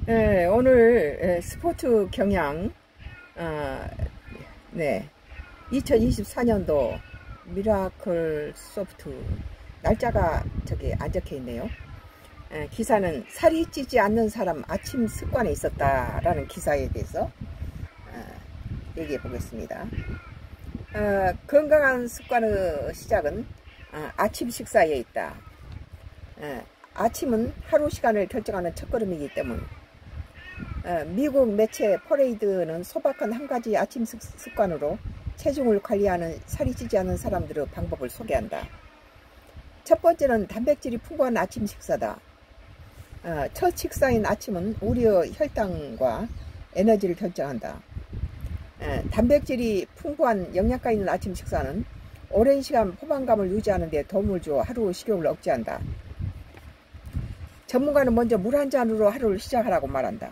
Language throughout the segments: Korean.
네, 오늘 스포츠 경향, 네, 2024년도 미라클 소프트 날짜가 저기 안 적혀 있네요. 기사는 살이 찌지 않는 사람 아침 습관에 있었다라는 기사에 대해서 얘기해 보겠습니다. 건강한 습관의 시작은 아침 식사에 있다. 아침은 하루 시간을 결정하는 첫걸음이기 때문 미국 매체 퍼레이드는 소박한 한 가지 아침 습관으로 체중을 관리하는 살이 찌지 않는 사람들의 방법을 소개한다. 첫 번째는 단백질이 풍부한 아침 식사다. 첫 식사인 아침은 우리의 혈당과 에너지를 결정한다. 단백질이 풍부한 영양가 있는 아침 식사는 오랜 시간 포만감을 유지하는 데 도움을 주어 하루 식욕을 억제한다. 전문가는 먼저 물 한 잔으로 하루를 시작하라고 말한다.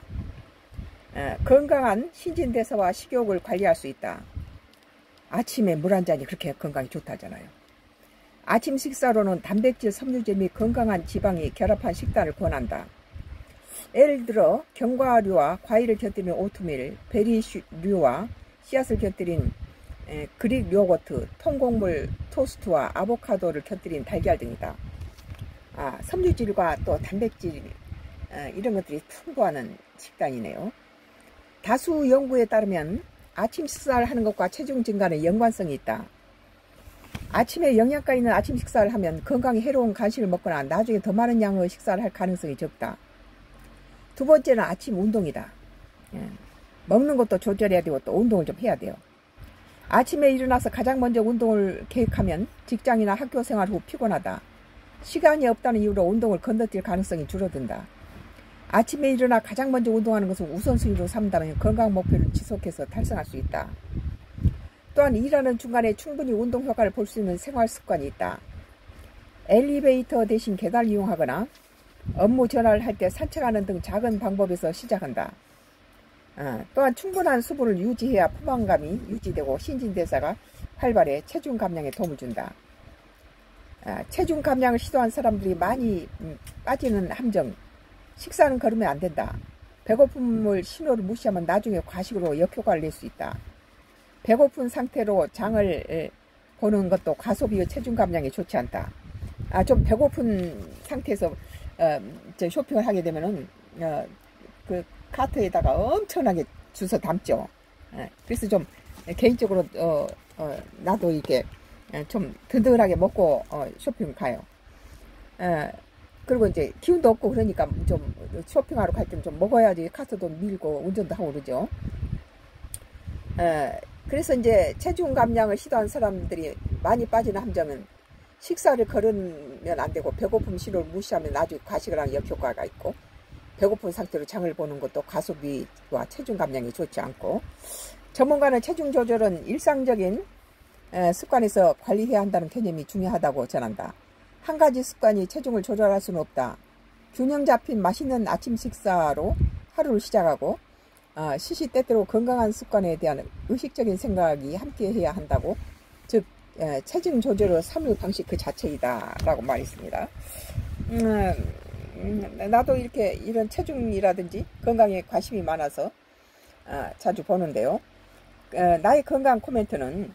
건강한 신진대사와 식욕을 관리할 수 있다. 아침에 물 한 잔이 그렇게 건강에 좋다잖아요. 아침 식사로는 단백질, 섬유질 및 건강한 지방이 결합한 식단을 권한다. 예를 들어 견과류와 과일을 곁들인 오트밀, 베리류와 씨앗을 곁들인 그릭 요거트, 통곡물 토스트와 아보카도를 곁들인 달걀 등이다. 섬유질과 또 단백질 이런 것들이 풍부한 식단이네요. 다수 연구에 따르면 아침 식사를 하는 것과 체중 증가는 연관성이 있다. 아침에 영양가 있는 아침 식사를 하면 건강에 해로운 간식을 먹거나 나중에 더 많은 양의 식사를 할 가능성이 적다. 두 번째는 아침 운동이다. 먹는 것도 조절해야 되고 또 운동을 좀 해야 돼요. 아침에 일어나서 가장 먼저 운동을 계획하면 직장이나 학교 생활 후 피곤하다. 시간이 없다는 이유로 운동을 건너뛸 가능성이 줄어든다. 아침에 일어나 가장 먼저 운동하는 것은 우선순위로 삼다면 건강 목표를 지속해서 달성할 수 있다. 또한 일하는 중간에 충분히 운동 효과를 볼 수 있는 생활 습관이 있다. 엘리베이터 대신 계단을 이용하거나 업무 전화를 할 때 산책하는 등 작은 방법에서 시작한다. 또한 충분한 수분을 유지해야 포만감이 유지되고 신진대사가 활발해 체중 감량에 도움을 준다. 체중 감량을 시도한 사람들이 많이 빠지는 함정. 식사는 거르면 안 된다. 배고픔을 신호를 무시하면 나중에 과식으로 역효과를 낼 수 있다. 배고픈 상태로 장을 보는 것도 과소비의 체중 감량에 좋지 않다. 좀 배고픈 상태에서 쇼핑을 하게 되면은 그 카트에다가 엄청나게 주워 담죠. 그래서 좀 개인적으로 나도 이렇게 좀 든든하게 먹고 쇼핑 가요. 그리고 이제 기운도 없고 그러니까 좀 쇼핑하러 갈 때는 좀 먹어야지 카트도 밀고 운전도 하고 그러죠. 그래서 이제 체중 감량을 시도한 사람들이 많이 빠지는 함정은 식사를 거르면 안 되고 배고픔 신호를 무시하면 나중에 과식을 하는 역효과가 있고 배고픈 상태로 장을 보는 것도 과소비와 체중 감량이 좋지 않고 전문가는 체중 조절은 일상적인 습관에서 관리해야 한다는 개념이 중요하다고 전한다. 한 가지 습관이 체중을 조절할 수는 없다. 균형 잡힌 맛있는 아침 식사로 하루를 시작하고 시시때때로 건강한 습관에 대한 의식적인 생각이 함께 해야 한다고 즉 체중 조절의 삶의 방식 그 자체이다 라고 말했습니다. 나도 이렇게 이런 체중이라든지 건강에 관심이 많아서 자주 보는데요. 나의 건강 코멘트는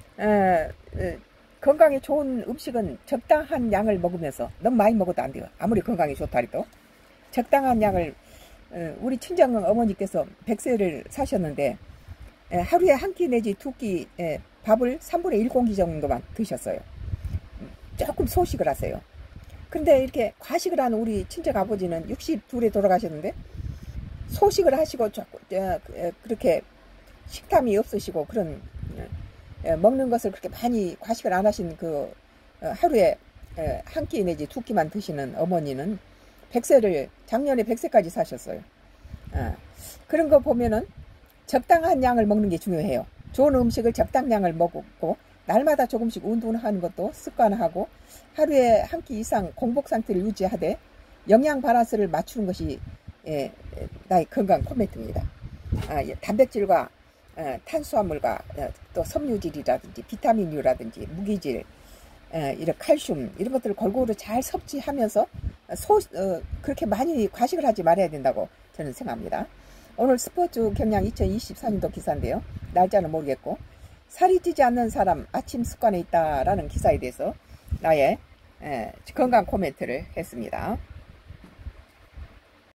건강에 좋은 음식은 적당한 양을 먹으면서 너무 많이 먹어도 안 돼요. 아무리 건강에 좋다 해도 적당한 양을 우리 친정 어머니께서 100세를 사셨는데 하루에 한 끼 내지 두 끼 밥을 3분의 1공기 정도만 드셨어요. 조금 소식을 하세요. 근데 이렇게 과식을 하는 우리 친정 아버지는 62에 돌아가셨는데 소식을 하시고 그렇게 식탐이 없으시고 그런 먹는 것을 그렇게 많이 과식을 안 하신 그 하루에 한 끼 내지 두 끼만 드시는 어머니는 100세를 작년에 100세까지 사셨어요. 그런 거 보면은 적당한 양을 먹는 게 중요해요. 좋은 음식을 적당량을 먹고 날마다 조금씩 운동하는 것도 습관화하고 하루에 한 끼 이상 공복 상태를 유지하되 영양 밸런스를 맞추는 것이 나의 건강 코멘트입니다. 단백질과 탄수화물과 또 섬유질이라든지 비타민류라든지 무기질 이런 칼슘 이런 것들을 골고루 잘 섭취하면서 그렇게 많이 과식을 하지 말아야 된다고 저는 생각합니다. 오늘 스포츠 경향 2024년도 기사인데요. 날짜는 모르겠고, 살이 찌지 않는 사람 아침 습관에 있다라는 기사에 대해서 나의 건강 코멘트를 했습니다.